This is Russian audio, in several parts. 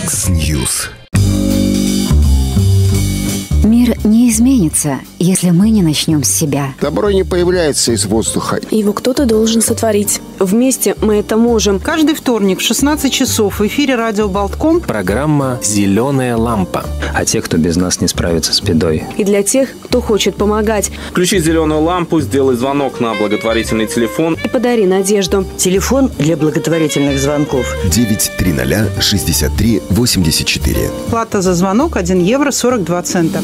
Яндекс.Ньюс. Мир не изменится, если мы не начнем с себя. Добро не появляется из воздуха. Его кто-то должен сотворить. Вместе мы это можем. Каждый вторник в 16 часов в эфире радио Болтком программа «Зеленая лампа». А те, кто без нас не справится с бедой. И для тех, кто хочет помогать. Включи зеленую лампу, сделай звонок на благотворительный телефон. И подари надежду. Телефон для благотворительных звонков 930 63 84. Плата за звонок 1 евро 42 цента.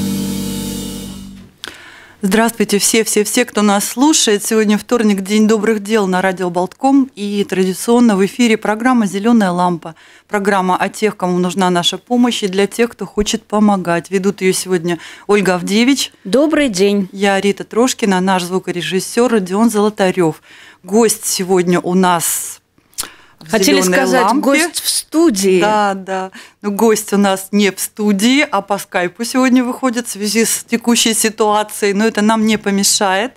Здравствуйте все, кто нас слушает. Сегодня вторник, День добрых дел на радио Болтком. И традиционно в эфире программа «Зеленая лампа». Программа о тех, кому нужна наша помощь, и для тех, кто хочет помогать. Ведут ее сегодня Ольга Авдевич. Добрый день. Я Рита Трошкина, наш звукорежиссер Родион Золотарев. Гость сегодня у нас... Хотели сказать, лампе. Гость в студии. Да. Но гость у нас не в студии, а по скайпу сегодня выходит в связи с текущей ситуацией. Но это нам не помешает.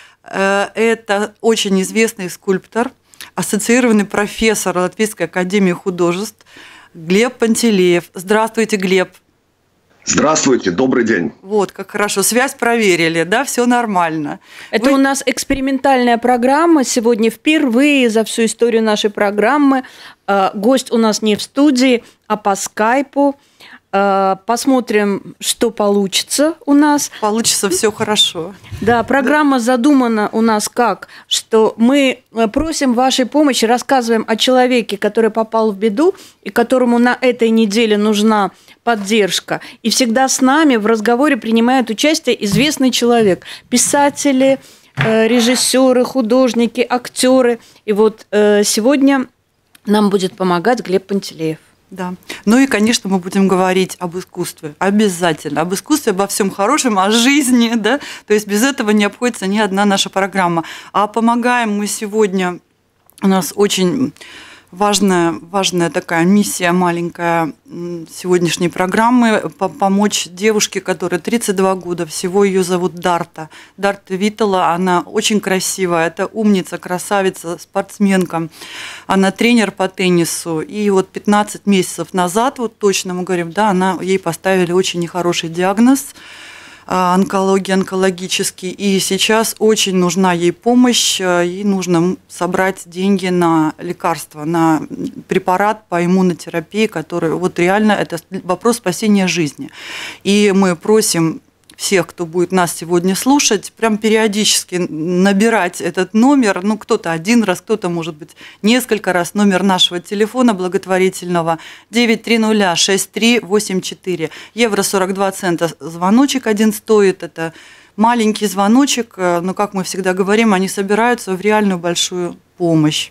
Это очень известный скульптор, ассоциированный профессор Латвийской академии художеств Глеб Пантелеев. Здравствуйте, Глеб. Здравствуйте, добрый день. Вот, как хорошо. Связь проверили, да, все нормально. Это у нас экспериментальная программа. Сегодня впервые за всю историю нашей программы. Гость у нас не в студии, а по скайпу. Посмотрим, что получится у нас. Получится все хорошо. Да, программа задумана у нас как, что мы просим вашей помощи, рассказываем о человеке, который попал в беду и которому на этой неделе нужна поддержка. И всегда с нами в разговоре принимает участие известный человек. Писатели, режиссеры, художники, актеры. И вот сегодня нам будет помогать Глеб Пантелеев. Да. Ну и, конечно, мы будем говорить об искусстве. Обязательно. Об искусстве, обо всем хорошем, о жизни. Да? То есть без этого не обходится ни одна наша программа. А помогаем мы сегодня... У нас очень важная такая миссия маленькая сегодняшней программы – помочь девушке, которой 32 года, всего ее зовут Дарта. Дарта Витала, она очень красивая, это умница, красавица, спортсменка. Она тренер по теннису. И вот 15 месяцев назад, вот точно мы говорим, да, ей поставили очень нехороший диагноз – онкологический, и сейчас очень нужна ей помощь, ей нужно собрать деньги на лекарства, на препарат по иммунотерапии, который вот реально это вопрос спасения жизни. И мы просим всех, кто будет нас сегодня слушать, прям периодически набирать этот номер, кто-то один раз, кто-то, может быть, несколько раз, номер нашего телефона благотворительного 9306384, евро 42 цента, звоночек один стоит, это маленький звоночек, но, как мы всегда говорим, они собираются в реальную большую помощь.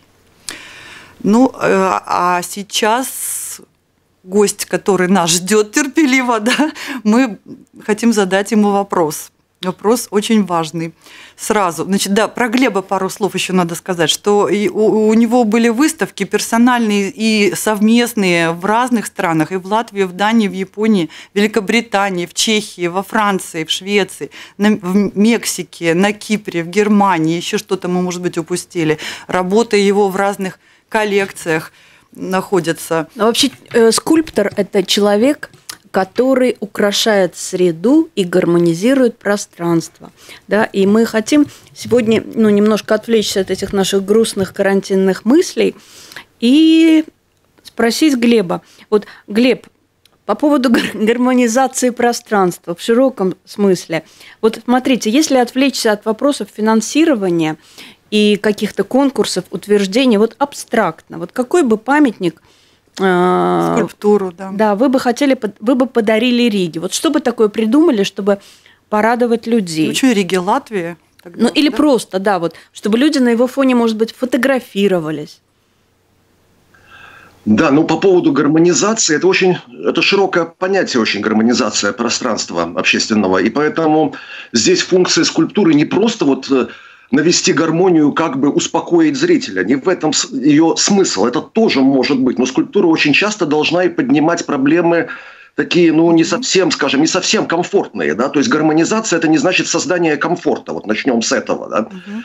А сейчас... гость, который нас ждет терпеливо, да, мы хотим задать ему вопрос. Вопрос очень важный. Сразу. Значит, да, про Глеба пару слов еще надо сказать, что у него были выставки персональные и совместные в разных странах, и в Латвии, в Дании, в Японии, в Великобритании, в Чехии, во Франции, в Швеции, в Мексике, на Кипре, в Германии, еще что-то мы, может быть, упустили. Работа его в разных коллекциях находятся. Вообще скульптор – это человек, который украшает среду и гармонизирует пространство. Да? И мы хотим сегодня немножко отвлечься от этих наших грустных карантинных мыслей и спросить Глеба. Вот, Глеб, по поводу гармонизации пространства в широком смысле. Вот смотрите, если отвлечься от вопросов финансирования и каких-то конкурсов, утверждений, вот абстрактно, вот какой бы памятник, скульптуру, да. Да, вы бы подарили Риге? Вот что бы такое придумали, чтобы порадовать людей? Ну, что, Риге, Латвия? Тогда, или да? Просто, да, вот, чтобы люди на его фоне, может быть, фотографировались. Да, по поводу гармонизации, это широкое понятие очень, гармонизация пространства общественного, и поэтому здесь функция скульптуры не просто навести гармонию, как бы успокоить зрителя. Не в этом ее смысл. Это тоже может быть. Но скульптура очень часто должна и поднимать проблемы такие, не совсем, скажем, не совсем комфортные. Да? То есть гармонизация – это не значит создание комфорта. Вот начнем с этого. Да?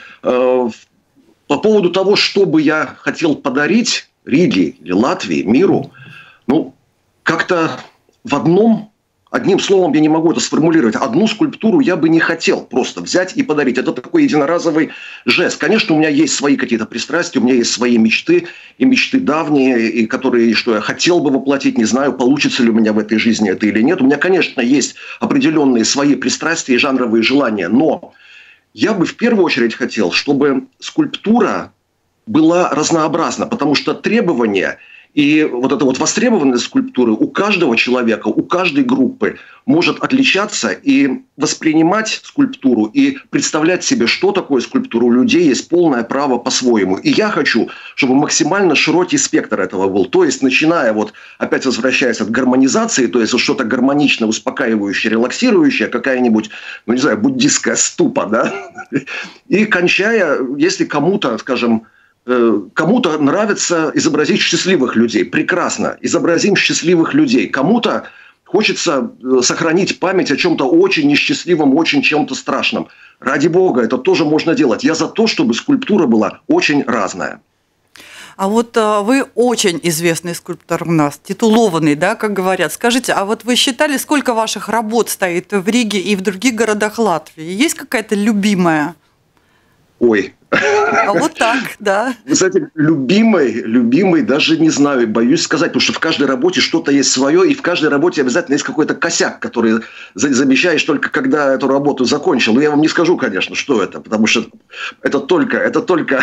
По поводу того, что бы я хотел подарить Риге или Латвии, миру, как-то одним словом я не могу это сформулировать. Одну скульптуру я бы не хотел просто взять и подарить. Это такой единоразовый жест. Конечно, у меня есть свои какие-то пристрастия, у меня есть свои мечты, и мечты давние, и которые, что я хотел бы воплотить, не знаю, получится ли у меня в этой жизни это или нет. У меня, конечно, есть определенные свои пристрастия и жанровые желания, но я бы в первую очередь хотел, чтобы скульптура была разнообразна, потому что требования и вот эта вот востребованность скульптуры у каждого человека, у каждой группы может отличаться, и воспринимать скульптуру и представлять себе, что такое скульптура, у людей есть полное право по-своему. И я хочу, чтобы максимально широкий спектр этого был. То есть, начиная, вот опять возвращаясь от гармонизации, то есть что-то гармонично, успокаивающее, релаксирующее, какая-нибудь, ну не знаю, буддистская ступа, да, и кончая, если кому-то, скажем, кому-то нравится изобразить счастливых людей. Прекрасно. Изобразим счастливых людей. Кому-то хочется сохранить память о чем-то очень несчастливом, очень чем-то страшном. Ради бога, это тоже можно делать. Я за то, чтобы скульптура была очень разная. А вот вы очень известный скульптор у нас, титулованный, да, как говорят. Скажите, а вот вы считали, сколько ваших работ стоит в Риге и в других городах Латвии? Есть какая-то любимая? Ой. А вот так, да. Вы знаете, любимый, даже не знаю, боюсь сказать, потому что в каждой работе что-то есть свое, и в каждой работе обязательно есть какой-то косяк, который замечаешь только когда эту работу закончил. Но я вам не скажу, конечно, что это, потому что это только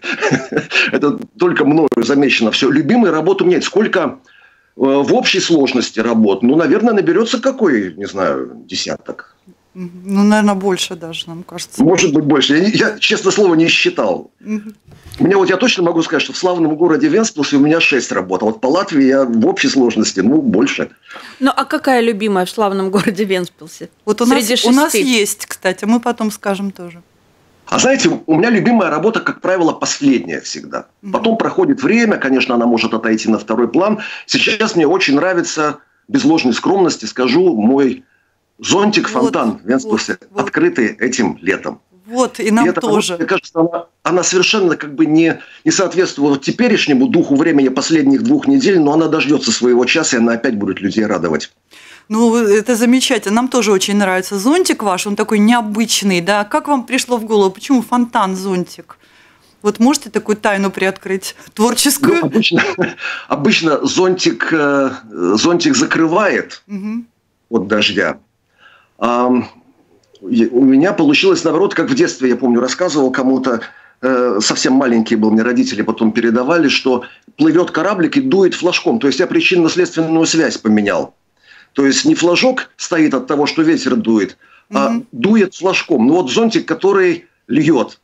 мною замечено все. Любимые работы у меня есть. Сколько в общей сложности работ? Ну, наверное, наберется какой, не знаю, десяток. Ну, наверное, больше даже, нам кажется. Может быть, больше. Я, честное слово, не считал. Я точно могу сказать, что в славном городе Вентспилсе у меня 6 работ. А вот по Латвии я в общей сложности, больше. Ну, а какая любимая в славном городе Вентспилсе? Вот у нас есть, кстати, мы потом скажем тоже. А знаете, у меня любимая работа, как правило, последняя всегда. Потом проходит время, конечно, она может отойти на второй план. Сейчас мне очень нравится, без ложной скромности скажу, мой зонтик-фонтан в Вентспилсе, открытый этим летом. Вот, и нам тоже. Мне кажется, она совершенно как бы не соответствует теперешнему духу времени последних 2 недель, но она дождется своего часа, и она опять будет людей радовать. Ну, это замечательно. Нам тоже очень нравится зонтик ваш, он такой необычный, да. Как вам пришло в голову, почему фонтан-зонтик? Вот можете такую тайну приоткрыть, творческую? Ну, обычно зонтик закрывает от дождя. У меня получилось, наоборот, как в детстве, я помню, рассказывал кому-то, совсем маленькие был, мне родители потом передавали, что плывет кораблик и дует флажком. То есть я причинно-следственную связь поменял. То есть не флажок стоит от того, что ветер дует, а дует флажком. Ну вот зонтик, который льет.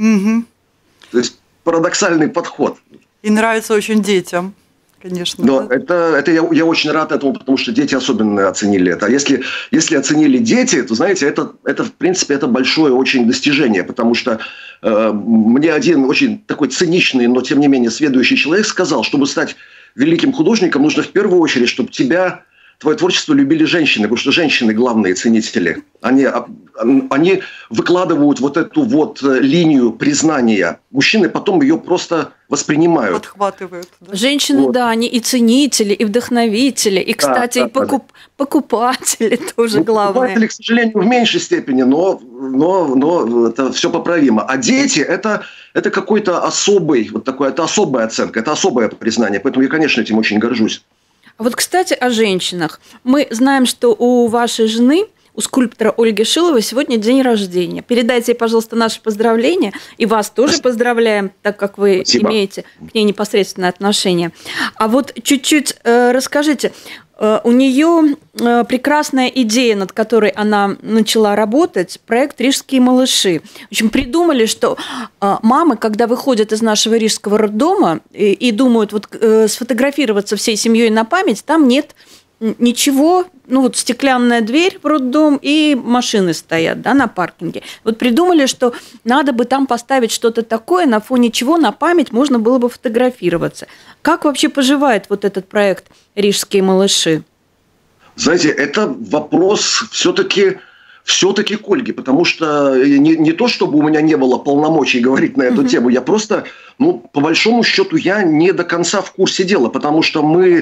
То есть парадоксальный подход. И нравится очень детям. Конечно. Но да? Я очень рад этому, потому что дети особенно оценили это. А если оценили дети, то, знаете, это в принципе, это большое очень достижение, потому что мне один очень такой циничный, но тем не менее сведущий человек сказал, чтобы стать великим художником, нужно в первую очередь, чтобы твое творчество любили женщины, потому что женщины главные ценители. Они выкладывают вот эту вот линию признания. Мужчины потом ее просто воспринимают. Подхватывают. Да? Женщины, вот. Да, они и ценители, и вдохновители, и, кстати, и покупатели тоже главное. Покупатели, к сожалению, в меньшей степени, но это все поправимо. А дети – это какой-то особый, вот такой, это особая оценка, это особое признание. Поэтому я, конечно, этим очень горжусь. А вот, кстати, о женщинах. Мы знаем, что у вашей жены, у скульптора Ольги Шиловой, сегодня день рождения. Передайте ей, пожалуйста, наши поздравления. И вас тоже поздравляем, так как вы имеете к ней непосредственное отношение. А вот чуть-чуть расскажите. У нее прекрасная идея, над которой она начала работать, проект «Рижские малыши». В общем, придумали, что мамы, когда выходят из нашего рижского роддома и думают сфотографироваться всей семьей на память, там нет ничего, стеклянная дверь в роддом и машины стоят, да, на паркинге. Вот придумали, что надо бы там поставить что-то такое, на фоне чего на память можно было бы фотографироваться. Как вообще поживает вот этот проект «Рижские малыши»? Знаете, это вопрос все-таки к Ольге, потому что не то, чтобы у меня не было полномочий говорить на эту тему, я просто, по большому счету, я не до конца в курсе дела, потому что мы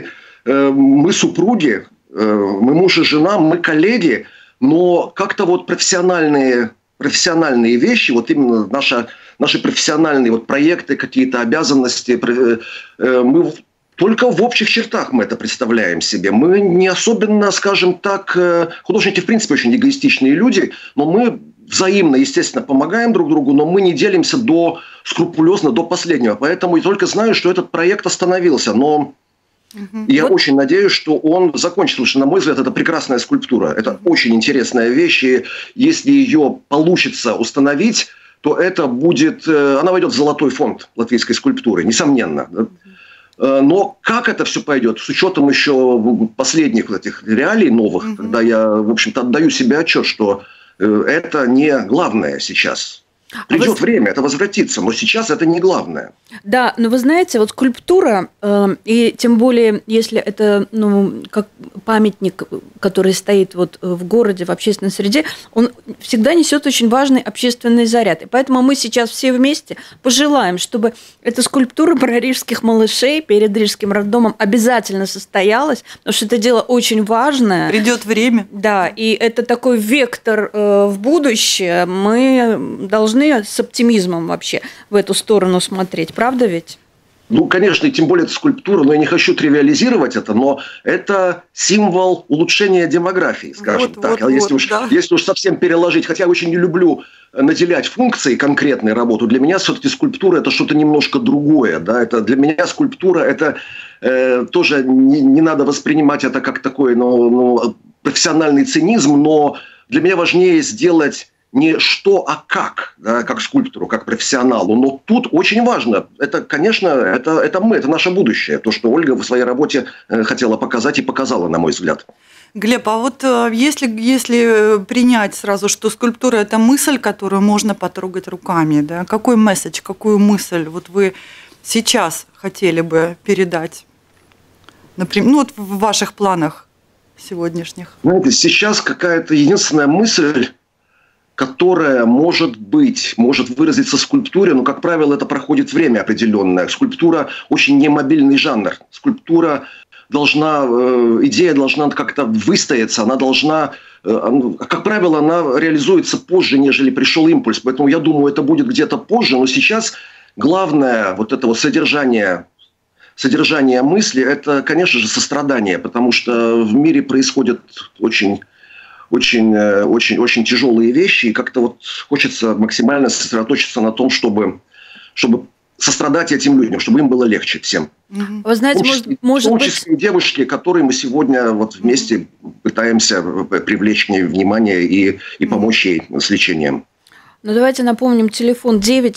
мы супруги, мы муж и жена, мы коллеги, но как-то вот профессиональные вещи, вот именно наши профессиональные вот проекты, какие-то обязанности, мы только в общих чертах мы это представляем себе. Мы не особенно, скажем так, художники в принципе очень эгоистичные люди, но мы взаимно, естественно, помогаем друг другу, но мы не делимся скрупулезно до последнего. Поэтому я только знаю, что этот проект остановился, но я очень надеюсь, что он закончится, потому что, на мой взгляд, это прекрасная скульптура. Это очень интересная вещь, и если ее получится установить, то это будет, она войдет в золотой фонд латвийской скульптуры, несомненно. Но как это все пойдет, с учетом еще последних этих реалий новых, когда я, в общем-то, отдаю себе отчет, что это не главное сейчас. Придет время, это возвратится, но сейчас это не главное. Да, но вы знаете, вот скульптура, и тем более, если это как памятник, который стоит вот в городе, в общественной среде, он всегда несет очень важный общественный заряд. И поэтому мы сейчас все вместе пожелаем, чтобы эта скульптура про рижских малышей перед Рижским роддомом обязательно состоялась, потому что это дело очень важное. Придет время. Да, и это такой вектор в будущее. Мы должны с оптимизмом вообще в эту сторону смотреть. Правда ведь? Ну, конечно, и тем более это скульптура, но я не хочу тривиализировать это, но это символ улучшения демографии, скажем так. Если уж совсем переложить, хотя я очень не люблю наделять функцией конкретной работу, для меня все-таки скульптура – это что-то немножко другое. Да? Это, для меня скульптура – это тоже не надо воспринимать это как такой профессиональный цинизм, но для меня важнее сделать не что, а как, да, как скульптору, как профессионалу. Но тут очень важно, это, конечно, это мы, это наше будущее. То, что Ольга в своей работе хотела показать и показала, на мой взгляд. Глеб, а вот если принять сразу, что скульптура – это мысль, которую можно потрогать руками, да, какой месседж, какую мысль вот вы сейчас хотели бы передать, например, вот в ваших планах сегодняшних? Знаете, сейчас какая-то единственная мысль, которая может выразиться в скульптуре, но, как правило, это проходит время определенное. Скульптура очень немобильный жанр. Скульптура идея должна как-то выстояться, она должна, как правило, она реализуется позже, нежели пришел импульс. Поэтому я думаю, это будет где-то позже, но сейчас главное вот это вот содержание мысли, это, конечно же, сострадание, потому что в мире происходят очень тяжелые вещи, и как-то вот хочется максимально сосредоточиться на том, чтобы сострадать этим людям, чтобы им было легче всем. Вы знаете, в том числе и девушки, которые мы сегодня вот вместе пытаемся привлечь к ней внимание и помочь ей с лечением. Ну, давайте напомним, телефон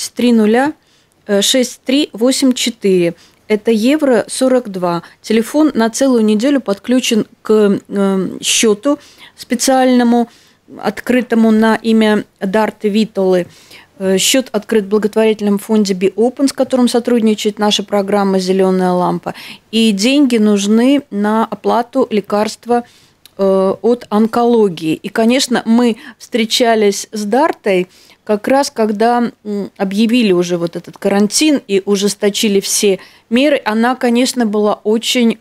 930-6384. Это евро 42. Телефон на целую неделю подключен к счету специальному, открытому на имя Дарты Витолы. Счет открыт в благотворительном фонде Be Open, с которым сотрудничает наша программа «Зеленая лампа». И деньги нужны на оплату лекарства от онкологии. И, конечно, мы встречались с Дартой как раз, когда объявили уже вот этот карантин и ужесточили все меры. Она, конечно, была очень,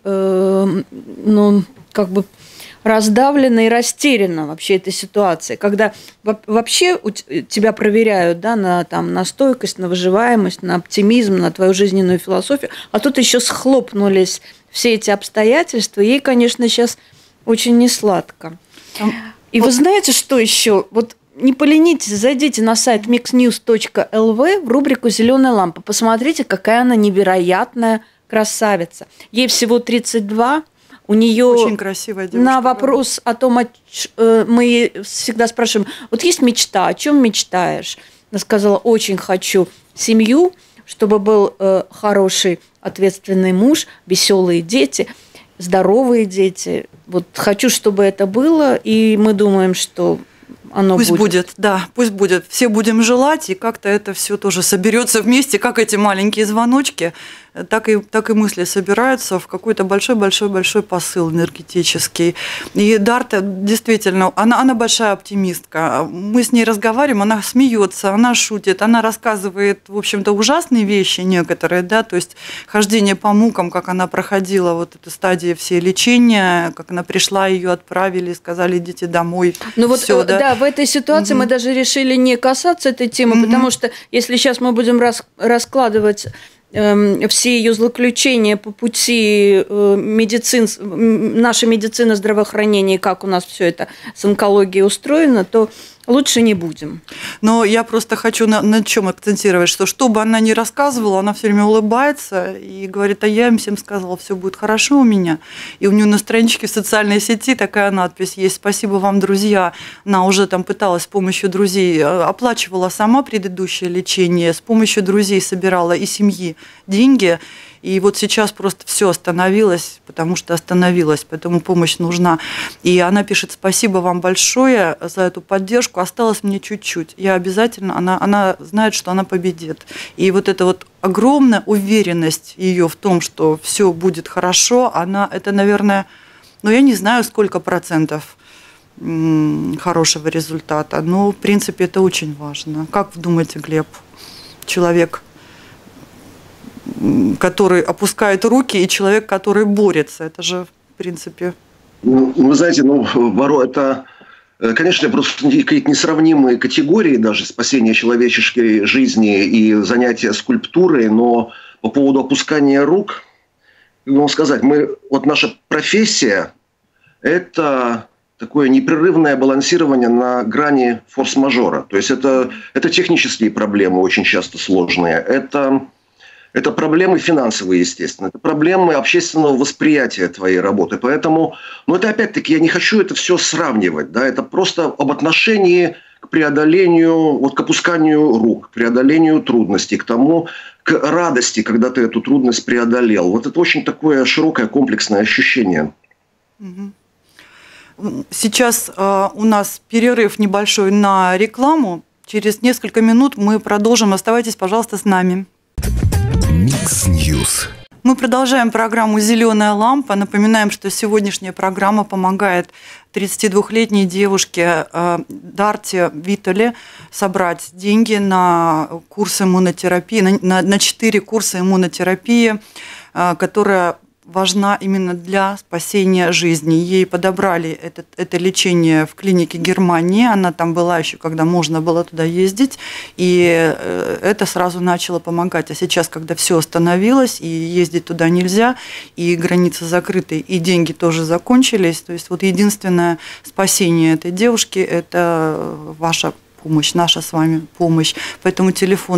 раздавлена и растеряна вообще этой ситуацией, когда вообще тебя проверяют, да, на стойкость, на выживаемость, на оптимизм, на твою жизненную философию, а тут еще схлопнулись все эти обстоятельства, ей, конечно, сейчас очень несладко. И вы знаете, что еще? Вот не поленитесь, зайдите на сайт mixnews.lv в рубрику «Зеленая лампа». Посмотрите, какая она невероятная красавица. Ей всего 32. У нее очень красивая девушка. На вопрос о том, мы всегда спрашиваем, вот есть мечта, о чем мечтаешь? Она сказала, очень хочу семью, чтобы был хороший, ответственный муж, веселые дети, здоровые дети. Вот хочу, чтобы это было, и мы думаем, что оно пусть будет. Да, пусть будет. Все будем желать, и как-то это все тоже соберется вместе, как эти маленькие звоночки. так и мысли собираются в какой-то большой-большой-большой посыл энергетический. И Дарта действительно, она большая оптимистка. Мы с ней разговариваем, она смеется, она шутит, она рассказывает, в общем-то, ужасные вещи некоторые, да, то есть хождение по мукам, как она проходила вот эту стадию все лечения, как она пришла, ее отправили, сказали, идите домой. Ну вот, всё, да, в этой ситуации мы даже решили не касаться этой темы, потому что если сейчас мы будем раскладывать все ее злоключения по пути нашей медицины, здравоохранения, как у нас все это с онкологией устроено, то лучше не будем. Но я просто хочу на чем акцентировать, что бы она ни рассказывала, она все время улыбается и говорит, а я им всем сказала, все будет хорошо у меня. И у нее на страничке в социальной сети такая надпись есть: спасибо вам, друзья. Она уже там пыталась с помощью друзей, оплачивала сама предыдущее лечение, с помощью друзей собирала и семьи деньги. И вот сейчас просто все остановилось, потому что остановилось, поэтому помощь нужна. И она пишет: спасибо вам большое за эту поддержку, осталось мне чуть-чуть. Я обязательно, она знает, что она победит. И вот эта вот огромная уверенность ее в том, что все будет хорошо, это, наверное, я не знаю, сколько процентов хорошего результата, но, в принципе, это очень важно. Как вы думаете, Глеб, человек, который опускает руки, и человек, который борется? Это же, в принципе... Вы знаете, это, конечно, просто какие-то несравнимые категории даже спасения человеческой жизни и занятия скульптурой, но по поводу опускания рук, можно сказать, наша профессия – это такое непрерывное балансирование на грани форс-мажора. То есть это технические проблемы очень часто сложные, это проблемы финансовые, естественно. Это проблемы общественного восприятия твоей работы. Поэтому, это опять-таки, я не хочу это все сравнивать. Да? Это просто об отношении к преодолению, к опусканию рук, к преодолению трудностей, к радости, когда ты эту трудность преодолел. Вот это очень такое широкое, комплексное ощущение. Сейчас у нас перерыв небольшой на рекламу. Через несколько минут мы продолжим. Оставайтесь, пожалуйста, с нами. Микс Ньюс. Мы продолжаем программу «Зеленая лампа». Напоминаем, что сегодняшняя программа помогает 32-летней девушке Дарте Витале собрать деньги на курс иммунотерапии, на 4 курса иммунотерапии, которая важна именно для спасения жизни. Ей подобрали это лечение в клинике Германии. Она там была еще, когда можно было туда ездить. И это сразу начало помогать. А сейчас, когда все остановилось, и ездить туда нельзя, и границы закрыты, и деньги тоже закончились. То есть единственное спасение этой девушки – это ваша помощь, наша с вами помощь. Поэтому телефон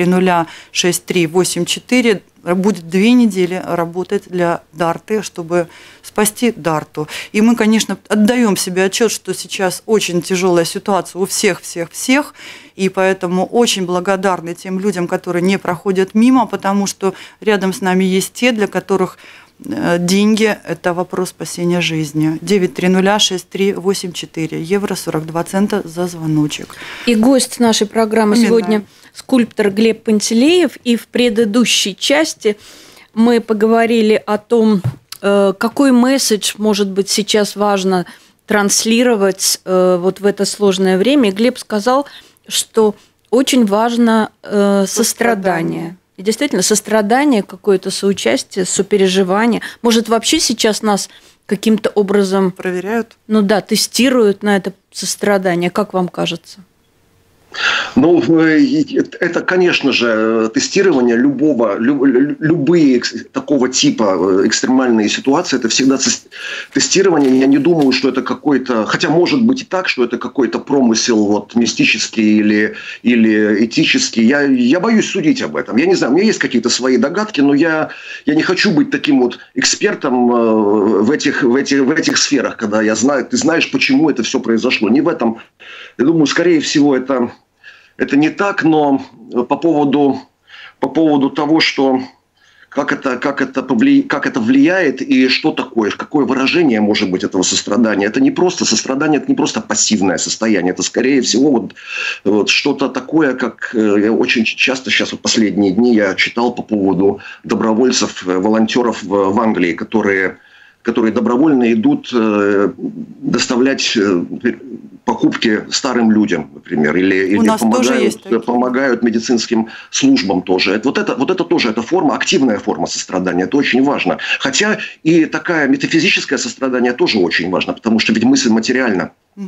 930-6384 будет 2 недели работать для Дарты, чтобы спасти Дарту. И мы, конечно, отдаем себе отчет, что сейчас очень тяжелая ситуация у всех, и поэтому очень благодарны тем людям, которые не проходят мимо, потому что рядом с нами есть те, для которых деньги – это вопрос спасения жизни. 930-6384, евро 42 цента за звоночек. И гость нашей программы сегодня скульптор Глеб Пантелеев. И в предыдущей части мы поговорили о том, какой месседж, может быть, сейчас важно транслировать вот в это сложное время. И Глеб сказал, что очень важно сострадание. И действительно, сострадание, какое-то соучастие, сопереживание. Может, вообще сейчас нас каким-то образом... Проверяют? Тестируют на это сострадание. Как вам кажется? Это, конечно же, тестирование любые такого типа экстремальные ситуации, это всегда тестирование. Я не думаю, что это какой-то, хотя может быть и так, что это какой-то промысел мистический или этический. Я боюсь судить об этом. Я не знаю, у меня есть какие-то свои догадки, но я не хочу быть таким экспертом в этих сферах, когда ты знаешь, почему это все произошло. Не в этом. Я думаю, скорее всего, это не так, но по поводу того, что как это влияет и что такое, какое выражение может быть этого сострадания. Это не просто сострадание, это не просто пассивное состояние, это скорее всего вот что-то такое, как я очень часто сейчас в последние дни я читал по поводу добровольцев, волонтеров в Англии, которые добровольно идут доставлять покупки старым людям, например, или помогают медицинским службам тоже. Вот это тоже это форма, активная форма сострадания, это очень важно. Хотя и такая метафизическое сострадание тоже очень важно, потому что ведь мысль материальна.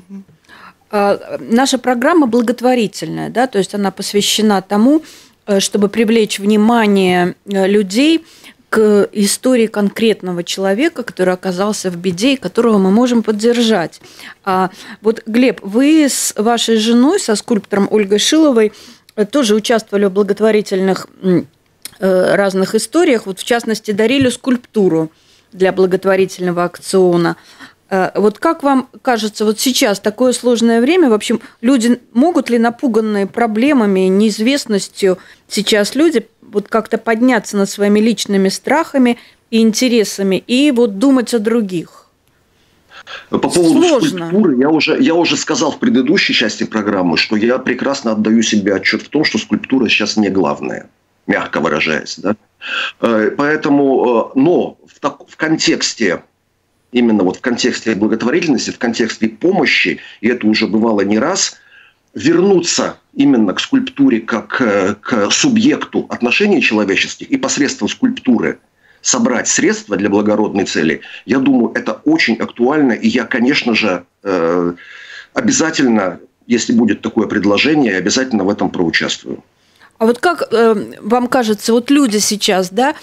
Наша программа благотворительная, да, то есть она посвящена тому, чтобы привлечь внимание людей к истории конкретного человека, который оказался в беде и которого мы можем поддержать. Вот, Глеб, вы с вашей женой, со скульптором Ольгой Шиловой, тоже участвовали в благотворительных разных историях. Вот, в частности, дарили скульптуру для благотворительного акциона. Вот как вам кажется, вот сейчас такое сложное время, в общем, люди могут ли, напуганные проблемами, неизвестностью, сейчас люди вот как-то подняться над своими личными страхами и интересами и вот думать о других? По поводу скульптуры я уже сказал в предыдущей части программы, что я прекрасно отдаю себе отчет в том, что скульптура сейчас не главное, мягко выражаясь. Да? Поэтому, но в контексте, именно вот в контексте благотворительности, в контексте помощи, и это уже бывало не раз, вернуться именно к скульптуре как к субъекту отношений человеческих и посредством скульптуры собрать средства для благородной цели, я думаю, это очень актуально. И я, конечно же, обязательно, если будет такое предложение, обязательно в этом проучаствую. А вот как вам кажется, вот люди сейчас, да,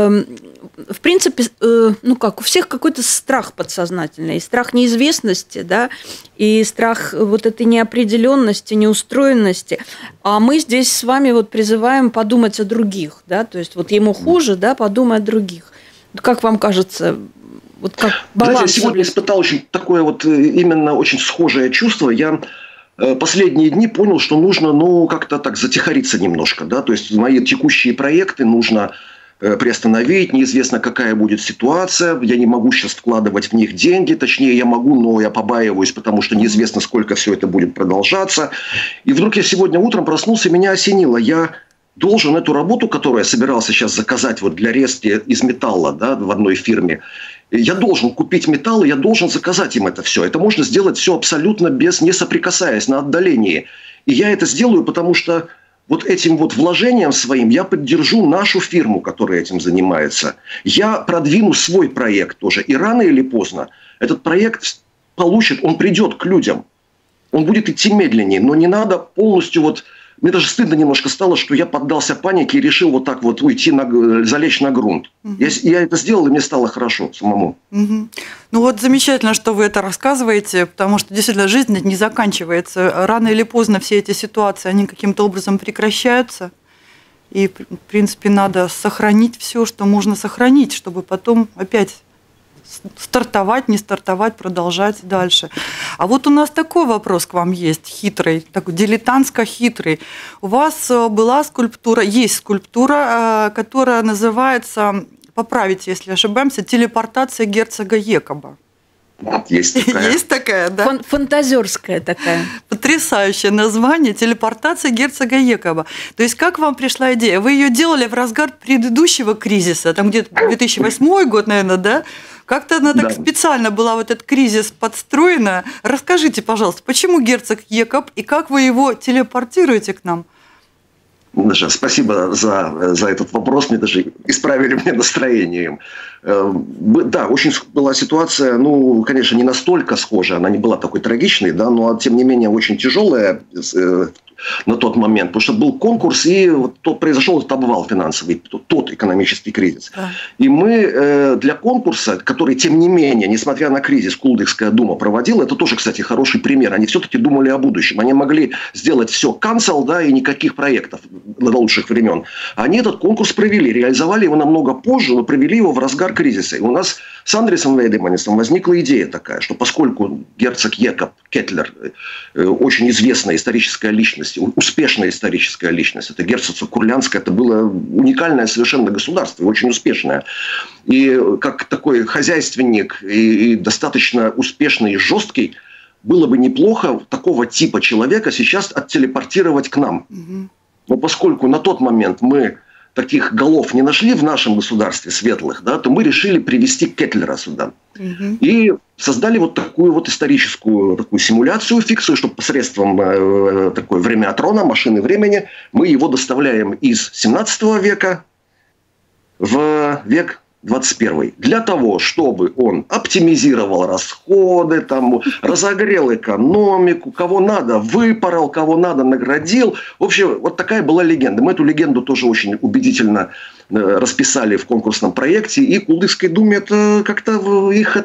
в принципе, ну как, у всех какой-то страх подсознательный, и страх неизвестности, да, и страх вот этой неопределенности, неустроенности. А мы здесь с вами вот призываем подумать о других, да, то есть вот ему хуже, да, подумай о других. Как вам кажется, вот как баланс? Знаете, я сегодня испытал очень такое вот именно очень схожее чувство. Я последние дни понял, что нужно, как-то так затихариться немножко, да, то есть мои текущие проекты нужно приостановить, неизвестно, какая будет ситуация, я не могу сейчас вкладывать в них деньги, точнее, я могу, но я побаиваюсь, потому что неизвестно, сколько все это будет продолжаться. И вдруг я сегодня утром проснулся, меня осенило, я должен эту работу, которую я собирался сейчас заказать вот для резки из металла, да, в одной фирме, я должен купить металл, я должен заказать им это все. Это можно сделать все абсолютно не соприкасаясь, на отдалении. И я это сделаю, потому что вот этим вот вложением своим я поддержу нашу фирму, которая этим занимается. Я продвину свой проект тоже. И рано или поздно этот проект он придет к людям. Он будет идти медленнее, но не надо полностью вот... Мне даже стыдно немножко стало, что я поддался панике и решил вот так вот залечь на грунт. Я это сделал, и мне стало хорошо самому. Ну вот замечательно, что вы это рассказываете, потому что действительно жизнь не заканчивается. Рано или поздно все эти ситуации, они каким-то образом прекращаются. И, в принципе, надо сохранить все, что можно сохранить, чтобы потом опять стартовать, не стартовать, продолжать дальше. А вот у нас такой вопрос к вам есть, хитрый, такой дилетантско-хитрый. У вас была скульптура, есть скульптура, которая называется, поправите, если ошибаемся, «Телепортация герцога Якоба». Есть такая. Есть такая, да? Фантазерская такая. Потрясающее название «Телепортация герцога Якоба». То есть как вам пришла идея? Вы ее делали в разгар предыдущего кризиса, там где-то 2008 год, наверное, да? Как-то она так специально была в этот кризис подстроена. Расскажите, пожалуйста, почему герцог Якоб и как вы его телепортируете к нам? Даша, спасибо за этот вопрос. Мне даже исправили мне настроение. Да, очень была ситуация, конечно, не настолько схожая, она не была такой трагичной, да, но тем не менее очень тяжелая на тот момент, потому что был конкурс, и произошел этот обвал финансовый, тот экономический кризис. Да. И мы для конкурса, который, тем не менее, несмотря на кризис, Кулдыкская дума проводила, это тоже, кстати, хороший пример, они все-таки думали о будущем, они могли сделать все cancel, да, и никаких проектов до лучших времен. Они этот конкурс провели, реализовали его намного позже, но провели его в разгар кризиса. И у нас с Андресом Вейдеманисом возникла идея такая, что поскольку герцог Якоб Кетлер очень известная историческая личность личность, успешная историческая личность. Это герцогство Курляндское, это было уникальное совершенно государство, очень успешное. И как такой хозяйственник и достаточно успешный и жесткий, было бы неплохо такого типа человека сейчас оттелепортировать к нам. Но поскольку на тот момент мы таких голов не нашли в нашем государстве светлых, да, то мы решили привести Кетлера сюда. И создали вот такую вот историческую такую симуляцию, фикцию, что посредством такой времяотрона, машины времени, мы его доставляем из 17 века в век 21. Для того, чтобы он оптимизировал расходы, там, разогрел экономику, кого надо выпорол, кого надо наградил. В общем, вот такая была легенда. Мы эту легенду тоже очень убедительно расписали в конкурсном проекте, и Кулдыгской думе это как-то их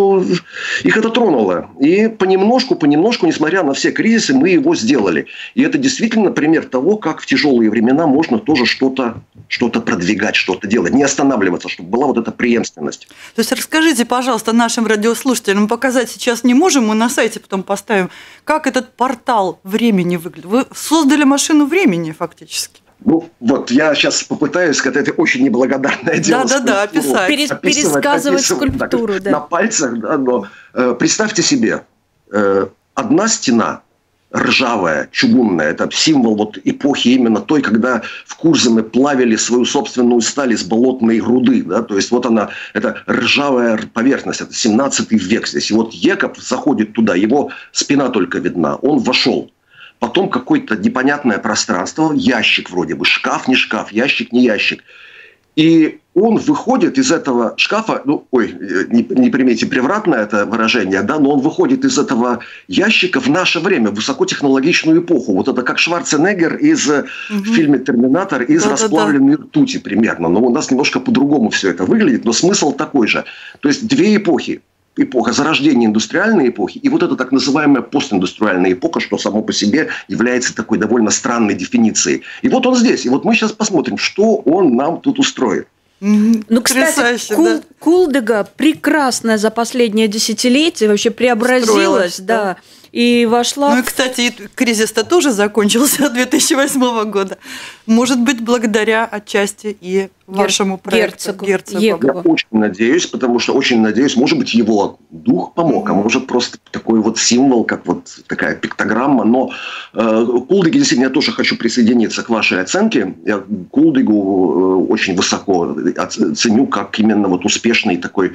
это тронуло. И понемножку, несмотря на все кризисы, мы его сделали. И это действительно пример того, как в тяжелые времена можно тоже что-то продвигать, что-то делать, не останавливаться, чтобы была вот эта преемственность. То есть расскажите, пожалуйста, нашим радиослушателям, показать сейчас не можем, мы на сайте потом поставим, как этот портал времени выглядит. Вы создали машину времени фактически. Ну, вот я сейчас попытаюсь, это очень неблагодарное дело. Да, описать. Пересказывать скульптуру. Так, на пальцах, да, но представьте себе, одна стена ржавая, чугунная, это символ вот эпохи именно той, когда в Курзаме плавили свою собственную сталь из болотной руды, да, то есть вот она, это ржавая поверхность, это 17 век здесь, и вот Екоб заходит туда, его спина только видна, он вошел. Потом какое-то непонятное пространство, ящик вроде бы, шкаф, не шкаф, ящик, не ящик. И он выходит из этого шкафа, не примите превратное это выражение, да, но он выходит из этого ящика в наше время, в высокотехнологичную эпоху. Вот это как Шварценеггер в фильме «Терминатор» из расплавленной ртути примерно. Но у нас немножко по-другому все это выглядит, но смысл такой же. То есть две эпохи. Эпоха зарождения индустриальной эпохи и вот эта так называемая постиндустриальная эпоха, что само по себе является такой довольно странной дефиницией. И вот он здесь. И вот мы сейчас посмотрим, что он нам тут устроит. Ну, кстати, Кулдыга прекрасная за последнее десятилетие вообще преобразилась, да. И вошла... Ну и, кстати, кризис-то тоже закончился 2008 года. Может быть, благодаря отчасти и вашему проекту. Герцогу. Я очень надеюсь, потому что очень надеюсь, может быть, его дух помог, а может просто такой вот символ, как вот такая пиктограмма. Но Кулдыги, действительно, я тоже хочу присоединиться к вашей оценке. Я Кулдыгу очень высоко ценю как именно вот успешный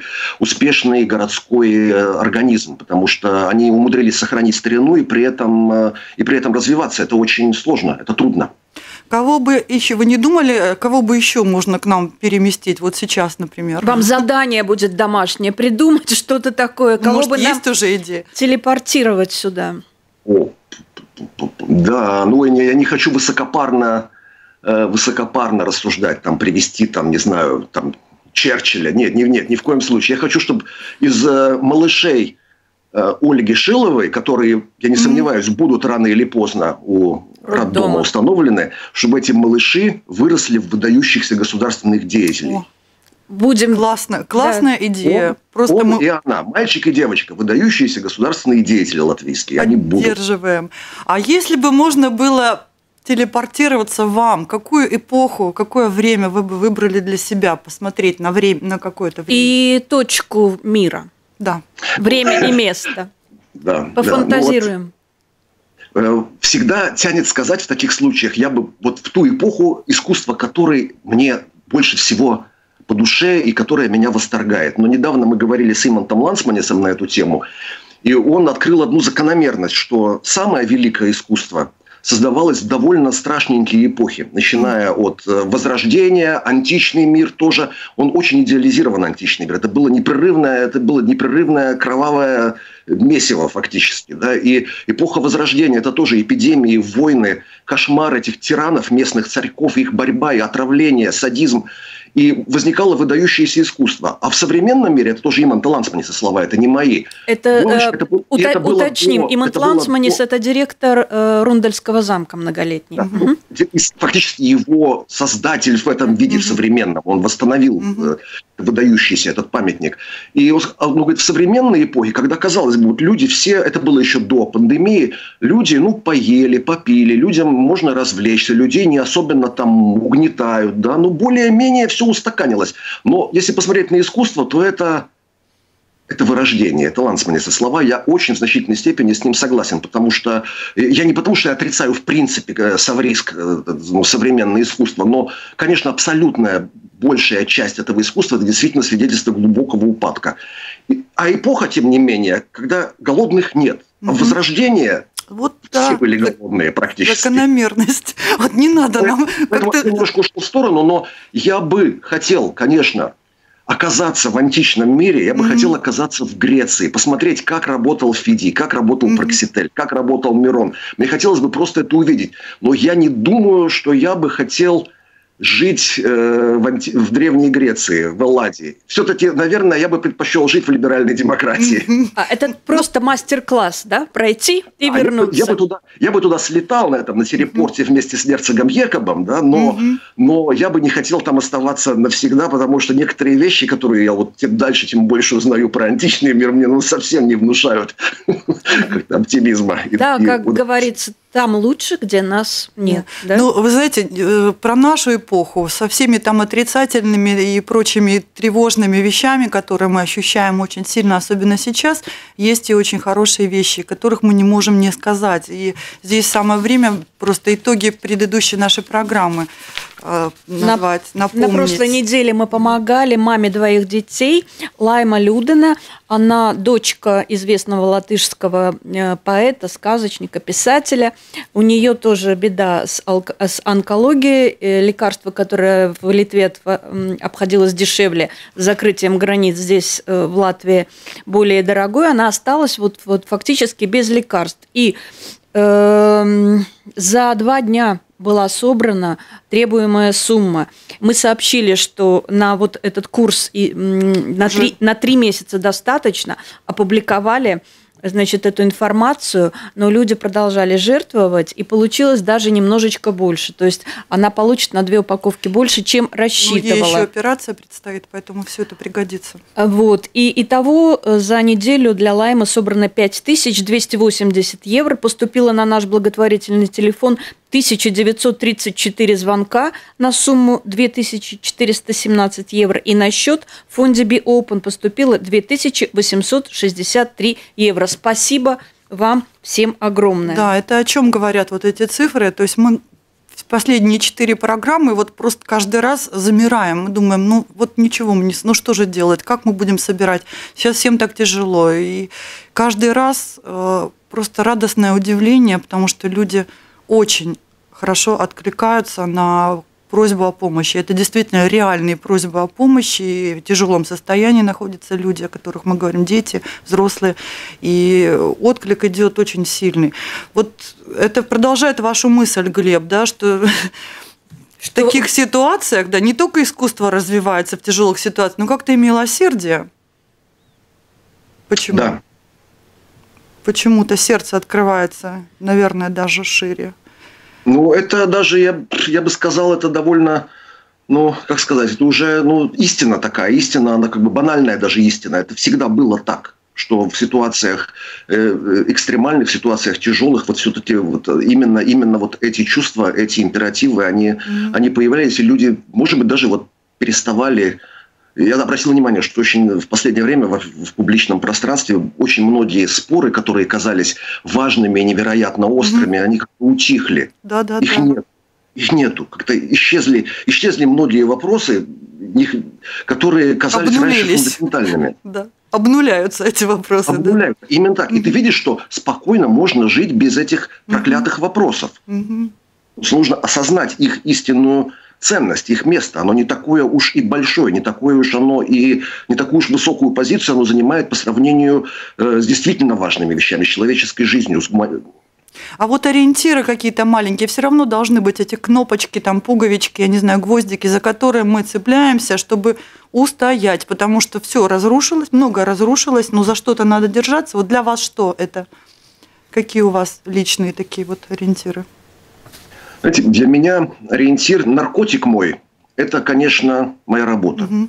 городской организм, потому что они умудрились сохранить старину и при этом развиваться. Это очень сложно, это трудно. Кого бы еще, вы не думали, кого бы еще можно к нам переместить? Вот сейчас, например. Вам задание будет домашнее, придумать что-то такое. Кого Может, бы есть нам уже идея? Телепортировать сюда. Да, я не хочу высокопарно рассуждать, там, привести, там, не знаю, там, Черчилля. Нет, ни в коем случае. Я хочу, чтобы из малышей Ольги Шиловой, которые, я не сомневаюсь, будут рано или поздно у роддома установлены, чтобы эти малыши выросли в выдающихся государственных деятелей. Будем... Классная идея. Он и она, мальчик и девочка, выдающиеся государственные деятели латвийские. Они будут. Поддерживаем. А если бы можно было телепортироваться вам, какую эпоху, какое время вы бы выбрали для себя, посмотреть на какое-то время? И точку мира. Да. Время и место. Да. Пофантазируем. Всегда тянет сказать в таких случаях, я бы вот в ту эпоху, искусство которой мне больше всего по душе и которая меня восторгает. Но недавно мы говорили с Имантом Лансманисом на эту тему, и он открыл одну закономерность, что самое великое искусство создавалось в довольно страшненькие эпохи, начиная от Возрождения, античный мир тоже, он очень идеализирован, античный мир. Это было непрерывное кровавое месиво фактически. Да? И эпоха Возрождения – это тоже эпидемии, войны, кошмар этих тиранов, местных царьков, их борьба и отравление, садизм. и возникало выдающееся искусство. А в современном мире, это тоже Имант Лансманис слова, это не мои. Уточним, Имант Лансманис – это директор Рундельского замка многолетний. Да, фактически его создатель в этом виде, в современном. Он восстановил выдающийся этот памятник. И он говорит, в современной эпохе, когда, казалось бы, вот люди все, это было еще до пандемии, люди, поели, попили, людям можно развлечься, людей не особенно там угнетают, да, более-менее все устаканилось. Но если посмотреть на искусство, то это вырождение, это Лансманиса слова. Я очень в значительной степени с ним согласен, потому что я не потому, что я отрицаю в принципе современное искусство, но, конечно, абсолютная большая часть этого искусства – это действительно свидетельство глубокого упадка. А эпоха, тем не менее, когда голодных нет, а возрождение – все были голодные практически. Закономерность. Вот не надо нам... Я немножко ушел в сторону, но я бы хотел, конечно, оказаться в античном мире, я бы хотел оказаться в Греции, посмотреть, как работал Фидий, как работал Прокситель, как работал Мирон. Мне хотелось бы просто это увидеть. Но я не думаю, что я бы хотел жить в Древней Греции, в Элладе. Все-таки, наверное, я бы предпочел жить в либеральной демократии. Это просто мастер-класс, да? Пройти и вернуться. Я бы туда слетал на телепорте вместе с герцогом Якобом, да, но я бы не хотел там оставаться навсегда, потому что некоторые вещи, которые я тем дальше, тем больше узнаю про античный мир, мне совсем не внушают как-то оптимизма. Да, как говорится, там лучше, где нас нет. Да? Вы знаете, про нашу эпоху со всеми там отрицательными и прочими тревожными вещами, которые мы ощущаем очень сильно, особенно сейчас, есть и очень хорошие вещи, которых мы не можем не сказать. И здесь самое время просто итоги предыдущей нашей программы назвать, напомнить. На прошлой неделе мы помогали маме 2 детей, Лайма Людена. Она дочка известного латышского поэта, сказочника, писателя. У нее тоже беда с онкологией. Лекарство, которое в Литве обходилось дешевле, с закрытием границ здесь, в Латвии, более дорогое. Она осталась фактически без лекарств. И за 2 дня была собрана требуемая сумма. Мы сообщили, что на этот курс на 3 месяца достаточно, опубликовали эту информацию, но люди продолжали жертвовать, и получилось даже немножечко больше. То есть она получит на 2 упаковки больше, чем рассчитывала. Ей еще операция предстоит, поэтому все это пригодится. И итого за неделю для Лаймы собрано 5280 евро. Поступило на наш благотворительный телефон 1934 звонка на сумму 2417 евро. И на счет в фонде Be Open поступило 2863 евро. Спасибо вам всем огромное. Да, это о чем говорят эти цифры. То есть мы в последние 4 программы просто каждый раз замираем. Мы думаем, ничего, что же делать, как мы будем собирать? Сейчас всем так тяжело. И каждый раз просто радостное удивление, потому что люди очень хорошо откликаются на просьбу о помощи. Это действительно реальные просьбы о помощи. И в тяжелом состоянии находятся люди, о которых мы говорим, дети, взрослые. И отклик идет очень сильный. Это продолжает вашу мысль, Глеб, да, что в таких ситуациях, не только искусство развивается в тяжелых ситуациях, но как-то и милосердие. Почему? Да. Почему-то сердце открывается, наверное, даже шире. Это даже, я бы сказал, это довольно, это уже, истина такая, истина, она банальная даже истина. Это всегда было так, что в ситуациях экстремальных, в ситуациях тяжелых, все-таки именно эти чувства, эти императивы, они появлялись, и люди, может быть, даже переставали. Я обратил внимание, что очень в последнее время в публичном пространстве очень многие споры, которые казались важными и невероятно острыми, они как-то утихли. Их нету. Как-то исчезли многие вопросы, которые казались раньше фундаментальными. Да. Обнуляются эти вопросы. Обнуляются. Да? Именно так. И ты видишь, что спокойно можно жить без этих проклятых вопросов. Нужно осознать их истинную ценность, их место. Оно не такое уж и большое, не такое уж оно и не такую уж высокую позицию оно занимает по сравнению с действительно важными вещами, с человеческой жизнью, А вот ориентиры какие-то маленькие, все равно должны быть эти кнопочки, там, пуговички, я не знаю, гвоздики, за которые мы цепляемся, чтобы устоять, потому что все разрушилось, многое разрушилось, но за что-то надо держаться. Вот для вас что это? Какие у вас личные такие вот ориентиры? Знаете, для меня ориентир, наркотик мой, это, конечно, моя работа. Угу.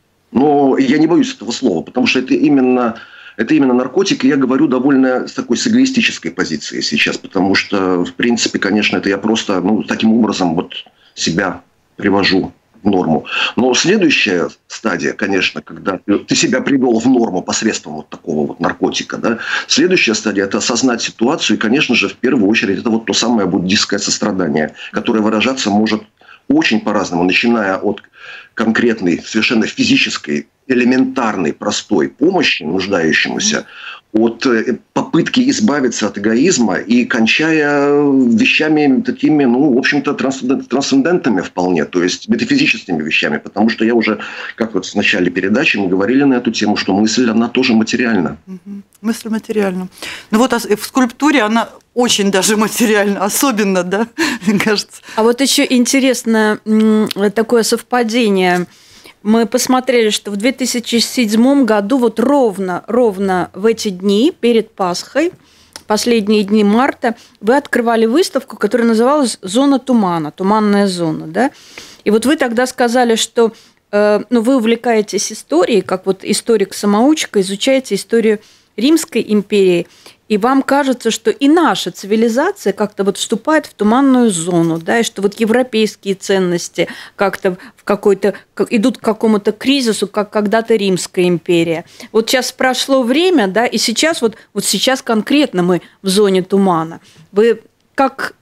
Но я не боюсь этого слова, потому что это именно наркотик, и я говорю довольно с такой с эгоистической позиции сейчас, потому что, в принципе, конечно, это я просто таким образом вот себя привожу в норму. Но следующая стадия, конечно, когда ты себя привел в норму посредством вот такого вот наркотика, да, следующая стадия – это осознать ситуацию, и, конечно же, в первую очередь, это вот то самое буддистское сострадание, которое выражаться может очень по-разному, начиная от конкретной, совершенно физической, элементарной, простой помощи нуждающемуся, от попытки избавиться от эгоизма и кончая вещами такими, в общем-то, трансцендентными вполне, то есть метафизическими вещами, потому что я уже, как вот в начале передачи мы говорили на эту тему, что мысль, она тоже материальна. Мысль материальна. Ну вот в скульптуре она очень даже материальна, особенно, да, мне кажется. А вот еще интересно такое совпадение. Мы посмотрели, что в 2007 году вот ровно в эти дни перед Пасхой, последние дни марта, вы открывали выставку, которая называлась «Зона тумана», «Туманная зона». Да? И вот вы тогда сказали, что вы увлекаетесь историей, как вот историк-самоучка, изучаете историю Римской империи, и вам кажется, что и наша цивилизация как-то вот вступает в туманную зону, да, и что вот европейские ценности как-то идут к какому-то кризису, как когда-то Римская империя. Вот сейчас прошло время, да, и сейчас вот сейчас конкретно мы в зоне тумана. Вы как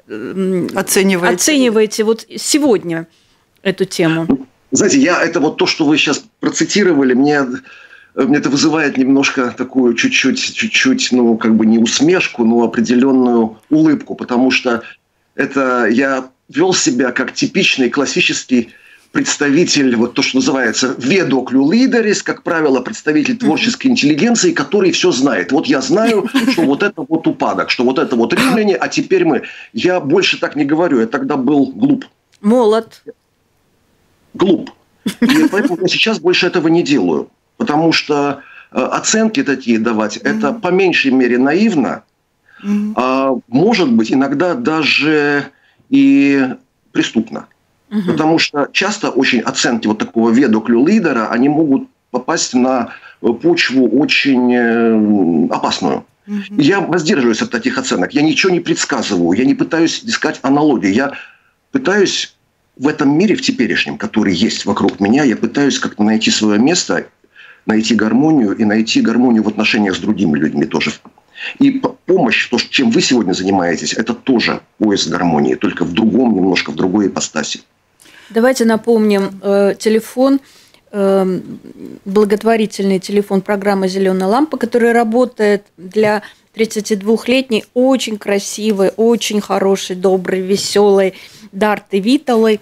оцениваете вот сегодня эту тему? Знаете, это вот то, что вы сейчас процитировали, мне это вызывает немножко такую чуть-чуть, не усмешку, но определенную улыбку, потому что это я вел себя как типичный классический представитель, вот то, что называется «ведоклю лидерис», как правило, представитель творческой интеллигенции, который все знает. Вот я знаю, что вот это вот упадок, что вот это вот римляне, а теперь мы. Я больше так не говорю, я тогда был глуп. Молод. Глуп. И поэтому я сейчас больше этого не делаю. Потому что оценки такие давать, это по меньшей мере наивно, а может быть иногда даже и преступно. Потому что часто очень оценки вот такого ведоклю лидера, они могут попасть на почву очень опасную. Я воздерживаюсь от таких оценок, я ничего не предсказываю, я не пытаюсь искать аналогии, я пытаюсь в этом мире, в теперешнем, который есть вокруг меня, я пытаюсь как-то найти свое место, найти гармонию и найти гармонию в отношениях с другими людьми тоже. И помощь, то, чем вы сегодня занимаетесь, это тоже поиск гармонии, только в другом, немножко в другой ипостаси. Давайте напомним телефон, благотворительный телефон программы «Зеленая лампа», которая работает для 32-летней, очень красивой, очень хорошей, доброй, веселой Дарты Виталой.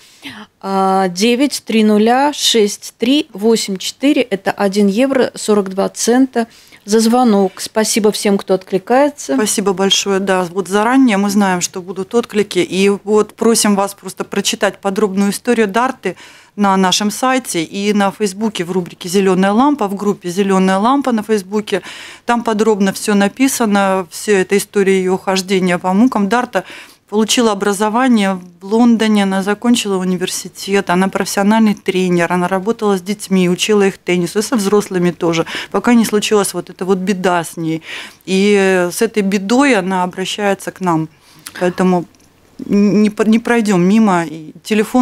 9306384, это 1 евро 42 цента за звонок. Спасибо всем, кто откликается. Спасибо большое, да. Вот заранее мы знаем, что будут отклики. И вот просим вас просто прочитать подробную историю Дарты на нашем сайте и на Фейсбуке в рубрике «Зеленая лампа», в группе «Зеленая лампа» на Фейсбуке. Там подробно все написано, вся эта история ее хождения по мукам. Дарта получила образование в Лондоне, она закончила университет, она профессиональный тренер, она работала с детьми, учила их теннису, и со взрослыми тоже, пока не случилась вот эта вот беда с ней. И с этой бедой она обращается к нам. Поэтому не пройдем мимо. Телефон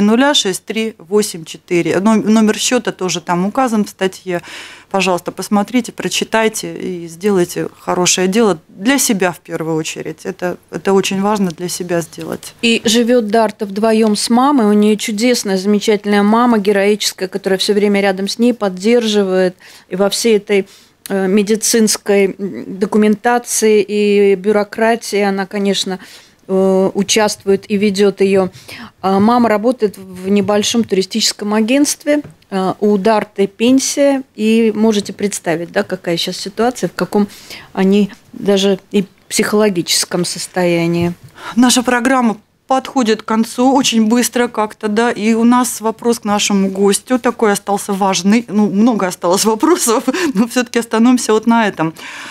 9306384. Номер счета тоже там указан в статье. Пожалуйста, посмотрите, прочитайте и сделайте хорошее дело для себя в первую очередь. Это очень важно для себя сделать. И живет Дарта вдвоем с мамой. У нее чудесная, замечательная мама, героическая, которая все время рядом с ней поддерживает. И во всей этой медицинской документации и бюрократии она, конечно, участвует и ведет ее. Мама работает в небольшом туристическом агентстве. У Дарты пенсия. И можете представить, да, какая сейчас ситуация, в каком они даже и психологическом состоянии. Наша программа подходит к концу очень быстро как-то, да, и у нас вопрос к нашему гостю такой остался важный, много осталось вопросов, но все-таки остановимся вот на этом.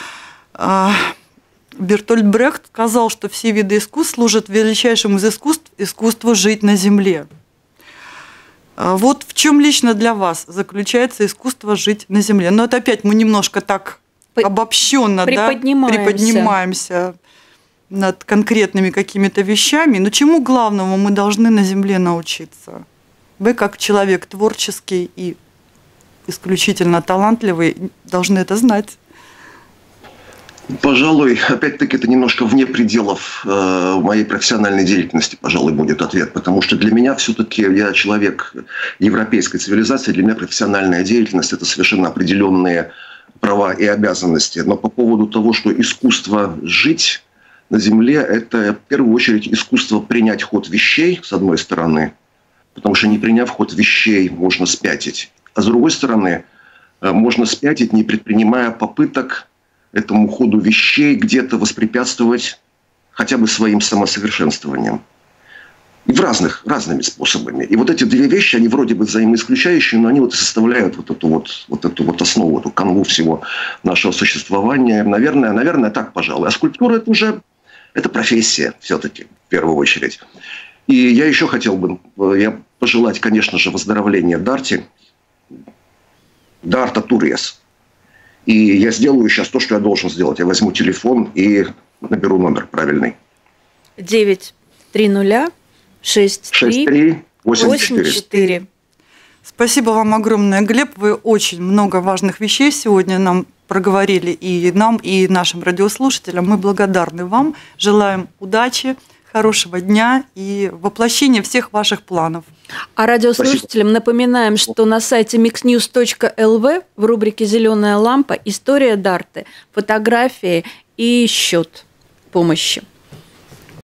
Бертольд Брехт сказал, что все виды искусств служат величайшему из искусству жить на земле. Вот в чем лично для вас заключается искусство жить на земле? Но это опять мы немножко так обобщенно приподнимаемся над конкретными какими-то вещами. Но чему главному мы должны на земле научиться? Вы, как человек творческий и исключительно талантливый, должны это знать. Пожалуй, опять-таки, это немножко вне пределов моей профессиональной деятельности, пожалуй, будет ответ. Потому что для меня все-таки, я человек европейской цивилизации, для меня профессиональная деятельность – это совершенно определенные права и обязанности. Но по поводу того, что искусство жить на земле – это в первую очередь искусство принять ход вещей, с одной стороны, потому что не приняв ход вещей, можно спятить. А с другой стороны, можно спятить, не предпринимая попыток этому ходу вещей где-то воспрепятствовать хотя бы своим самосовершенствованием. И разными способами. И вот эти две вещи, они вроде бы взаимоисключающие, но они вот и составляют вот эту основу, эту канву всего нашего существования. Наверное, так, пожалуй. А скульптура – это профессия все-таки, в первую очередь. И я еще хотел бы пожелать, конечно же, выздоровления Дарти. Дарта Турьес. И я сделаю сейчас то, что я должен сделать. Я возьму телефон и наберу номер правильный. 930-63-84. Спасибо вам огромное, Глеб. Вы очень много важных вещей сегодня нам проговорили и нам, и нашим радиослушателям. Мы благодарны вам. Желаем удачи, хорошего дня и воплощения всех ваших планов. А радиослушателям напоминаем, что на сайте mixnews.lv в рубрике «Зеленая лампа» история Дарты, фотографии и счет помощи.